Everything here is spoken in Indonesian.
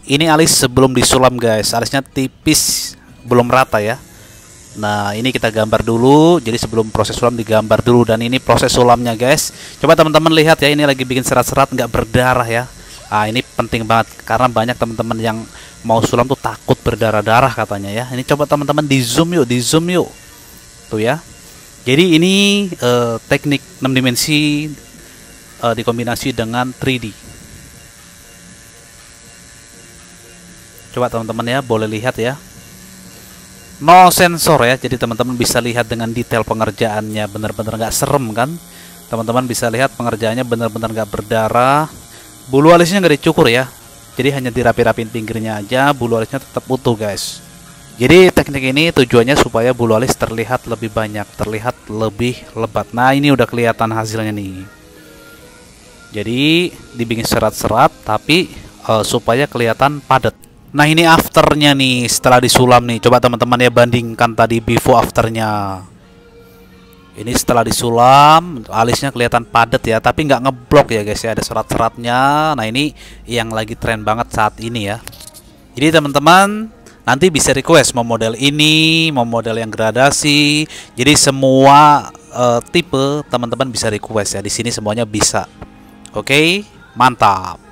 ini alis sebelum disulam guys, alisnya tipis, belum rata ya. Nah ini kita gambar dulu, jadi sebelum proses sulam digambar dulu. Dan ini proses sulamnya guys. Coba teman-teman lihat ya, ini lagi bikin serat-serat nggak berdarah ya. Ini penting banget karena banyak teman-teman yang mau sulam tuh takut berdarah-darah katanya ya. Ini coba teman-teman di zoom yuk, tuh ya. Jadi ini teknik 6 dimensi dikombinasi dengan 3D. Coba teman-teman ya, boleh lihat ya. No sensor ya, jadi teman-teman bisa lihat dengan detail pengerjaannya, bener-bener nggak serem kan. Teman-teman bisa lihat pengerjaannya bener-bener nggak berdarah. Bulu alisnya nggak dicukur ya, jadi hanya dirapi-rapin pinggirnya aja, bulu alisnya tetap utuh guys. Jadi teknik ini tujuannya supaya bulu alis terlihat lebih banyak, terlihat lebih lebat. Nah ini udah kelihatan hasilnya nih. Jadi dibikin serat-serat tapi supaya kelihatan padat. Nah ini afternya nih setelah disulam nih. Coba teman-teman ya bandingkan tadi before afternya. Ini setelah disulam alisnya kelihatan padat ya, tapi nggak ngeblok ya guys ya, ada serat-seratnya. Nah ini yang lagi tren banget saat ini ya. Jadi teman-teman nanti bisa request mau model ini, mau model yang gradasi. Jadi semua tipe teman-teman bisa request ya. Di sini semuanya bisa. Oke, mantap.